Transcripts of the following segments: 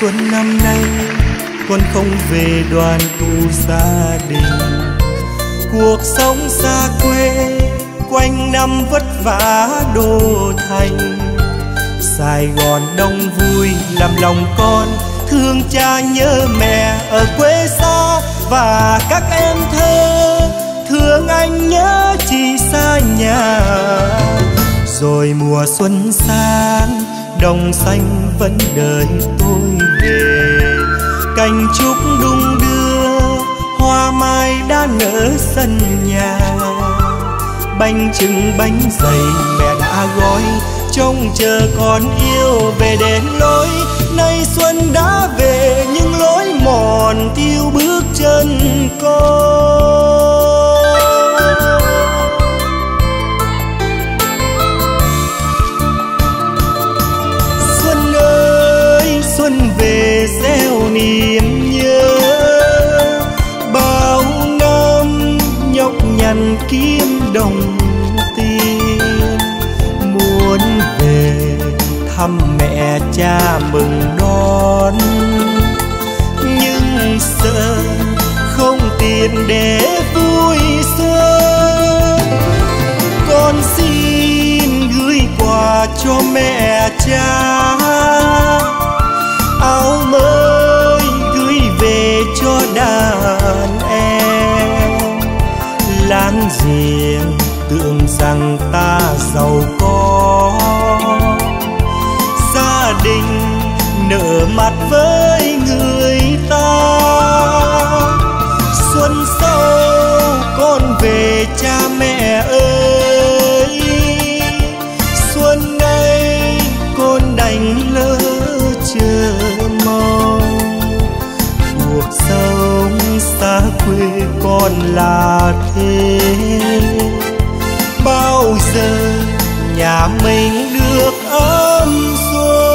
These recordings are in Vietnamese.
xuân năm nay con không về đoàn tụ gia đình. Cuộc sống xa quê quanh năm vất vả đô thành. Sài Gòn đông vui làm lòng con thương cha nhớ mẹ ở quê xa. Và các em thơ thương anh nhớ chị xa nhà. Rồi mùa xuân sang đồng xanh vẫn đợi tôi về. Cành trúc đung đưa hoa mai đã nở sân nhà. Bánh chưng bánh dày mẹ đã gói trông chờ con yêu về đến lối. Nay xuân đã về nhưng lối mòn thiêu bước chân con. Xuân ơi xuân về gieo niềm nhớ. Bao năm nhọc nhằn kiếm đồng tiền. Muốn về thăm mẹ cha mừng đón. Nhưng sợ không tiền để vui xuân. Con xin gửi quà cho mẹ cha. Áo mới gửi về cho đàn em. Láng giềng tưởng rằng ta giàu có. Gia đình nở mặt với người ta. Xuân sau con về cha mẹ ơi. Xuân nay con đành lỡ chờ mong. Cuộc sống xa quê con là thế. Bao giờ nhà mình được ấm xuân.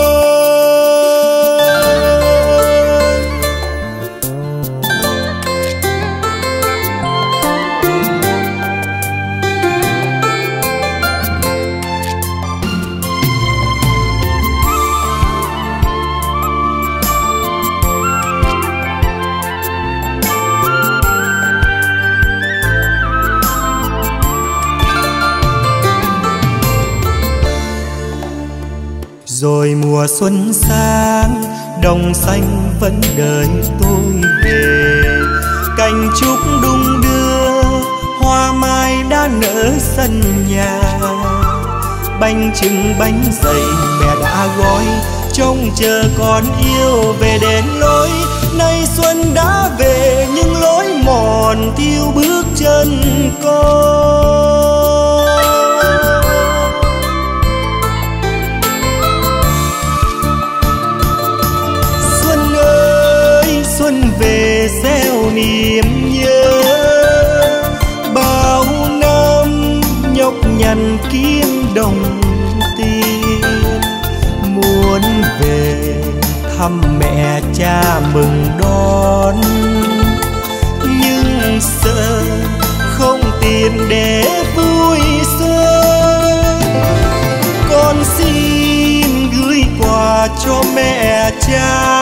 Rồi mùa xuân sang đồng xanh vẫn đợi tôi về. Cành trúc đung đưa hoa mai đã nở sân nhà. Bánh chưng bánh dày mẹ đã gói trông chờ con yêu về đến lối. Nay xuân đã về nhưng lối mòn thiêu bước chân con. Xuân về gieo niềm nhớ. Bao năm nhọc nhằn kiếm đồng tiền. Muốn về thăm mẹ cha mừng đón. Nhưng sợ không tiền để vui xuân. Con xin gửi quà cho mẹ cha.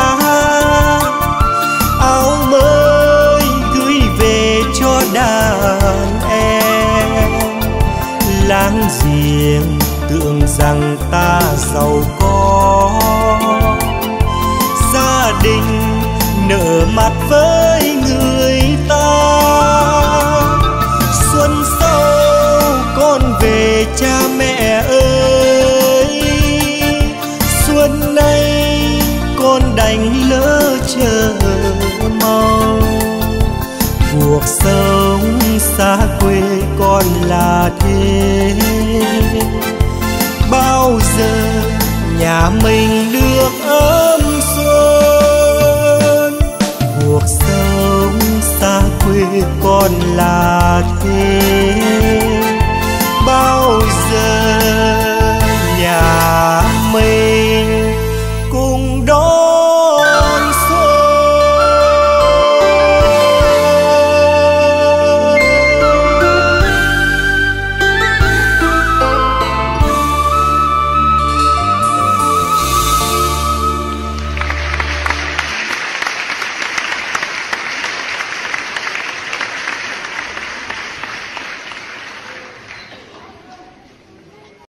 Áo mới gửi về cho đàn em. Láng giềng tưởng rằng ta giàu có. Gia đình nở mặt với người ta. Xuân sau con về cha mẹ ơi. Xuân nay con đành lỡ chờ mong. Cuộc sống xa quê con là thế. Bao giờ nhà mình